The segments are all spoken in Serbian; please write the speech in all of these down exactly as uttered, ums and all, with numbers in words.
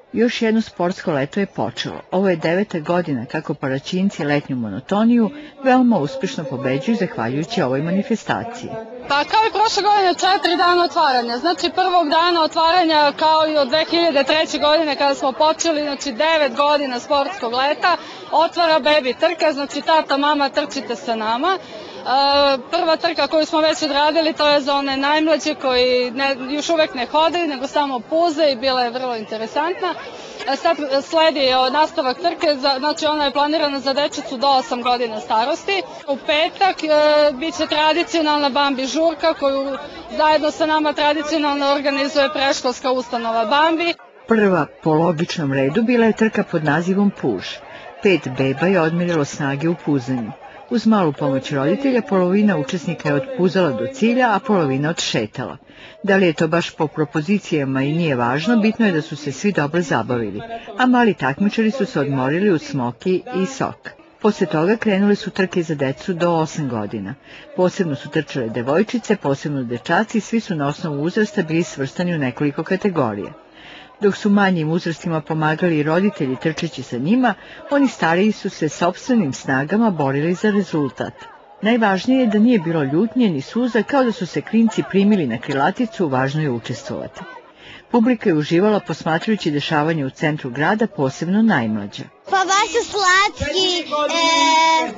Još jedno sportsko leto je počelo. Ovo je deveta godina kako Paraćinci letnju monotoniju veoma uspešno pobeđuju zahvaljujući ovoj manifestaciji. Pa kao i prošle godine četiri dana otvaranja. Znači prvog dana otvaranja kao i od dve hiljade treće. godine kada smo počeli, znači devet godina sportskog leta, otvara bebi trka, znači tata, mama, trčite sa nama. Prva trka koju smo već odradili, to je za one najmlađe koji ne, još uvek ne hodaju, nego samo puze i bila je vrlo interesantna. Sad sledi nastavak trke, znači ona je planirana za dečicu do osam godina starosti. U petak e, bit će tradicionalna Bambi žurka koju zajedno sa nama tradicionalno organizuje predškolska ustanova Bambi. Prva po logičnom redu bila je trka pod nazivom Puž. Pet beba je odmerilo snage u puzanju. Uz malu pomoć roditelja, polovina učesnika je otpuzala do cilja, a polovina odšetala. Da li je to baš po propozicijama i nije važno, bitno je da su se svi dobro zabavili, a mali takmičari su se odmorili uz smoki i sok. Posle toga krenule su trke za decu do osam godina. Posebno su trčale devojčice, posebno dečaci, svi su na osnovu uzrasta bili svrstani u nekoliko kategorija. Dok su manjim uzrastima pomagali i roditelji trčeći sa njima, oni stariji su se sopstvenim snagama borili za rezultat. Najvažnije je da nije bilo ljutnje ni suza, kao da su se klinci primili na krilaticu, važno je učestvovati. Publika je uživala posmatrajući dešavanje u centru grada, posebno najmlađa. Pa baš su slatki e,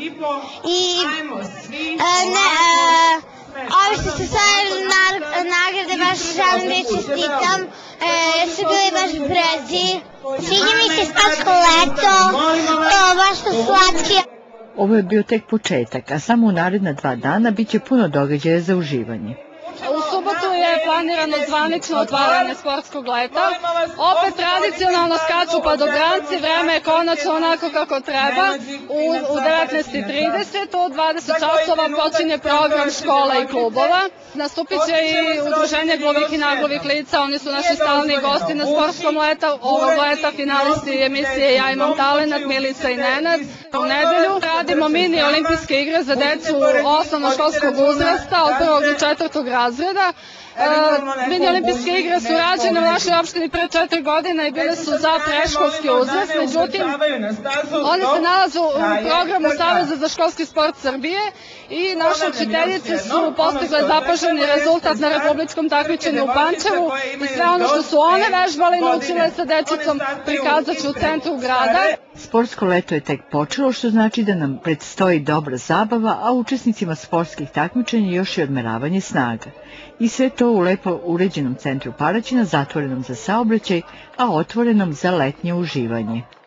i e, ne, e, ovi što su stavili nagrade, baš želim da čestitam, e, su bili baš brzi. Sviđa mi se sportsko leto, to baš su slatki. Ovo je bio tek početak, a samo u naredna dva dana bit će puno događaja za uživanje. U subotu je planirano zvanično otvaranje sportskog leta. Opet tradicionalno skaču padobranci, vreme je konačno onako kako treba. U, u devetnaest i trideset u dvadeset časova počinje program škola i klubova. Nastupit će i udruženje glovih i naglovih lica, oni su naši stalni gosti na sportskom leta. Ovog leta finalisti emisije Ja imam talenat, Milica i Nenad. U nedelju radimo mini olimpijske igre za decu osnovnoškolskog uzrasta od prvog do četvrtog razreda. E, mini olimpijske igre su rađene u našoj opštini pre četiri godine i bile su za predškolski uzrast, međutim one se nalaze u programu Saveza za školski sport Srbije i naše učiteljice su postigle zapaženi rezultat na republičkom takmičenju u Pančevu i sve ono što su one vežbale i naučile sa dečicom prikazat će u centru grada. Sportsko leto je tek počelo, što znači da nam predstoji dobra zabava, a učesnicima sportskih takmičenja još i odmeravanje snaga. I sve to u lepo uređenom centru Paraćina, zatvorenom za saobraćaj, a otvorenom za letnje uživanje.